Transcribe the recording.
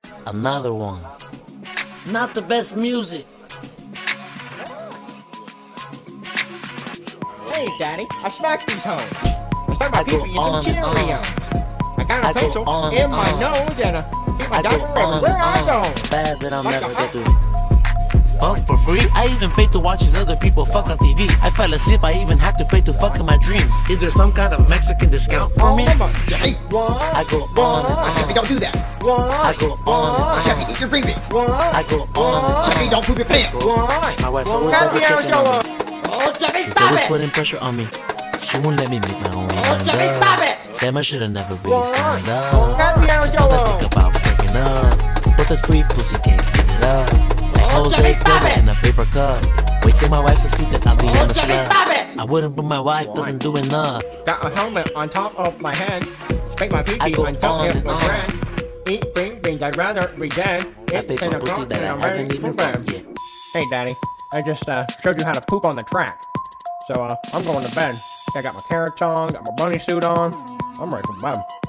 Another one. Not the best music. Hey, Daddy, I smacked these hoes. I stuck my pee-pee in some Cheerios. I got a pencil in my nose and keep my diaper everywhere I go. Bad that I'll never get through. Fuck for free? I even paid to watch these other people fuck on TV. I fell asleep, I even had to pay to fuck in my dreams. Is there some kind of Mexican discount for me? Jeffy, I go on and on. Jeffy, don't do that. I go on and on. Jeffy, eat your green beans. I go on and on. Jeffy, don't poop your pants. My wife always double checking on me. Oh, Jeffy, She's stop always it. putting pressure on me. She won't let me make my own mind Jeffy, up. stop it. Damn, I should've never really signed up. Sometimes I think about breaking up, but this free pussy can't get it up. Like Jose Silva in a paper cup. Wait till my wife's asleep, then I'll be on the slab. I wouldn't, but my wife doesn't do enough. Got a helmet on top of my head. Spank my pee-pee until it was red. Eat green beans, I'd rather be dead. I pay for pussy that I haven't even fucked yet. Hey, Daddy, I just showed you how to poop on the track. So, I'm going to bed. I got my carrots on, got my bunny suit on. I'm ready for bed.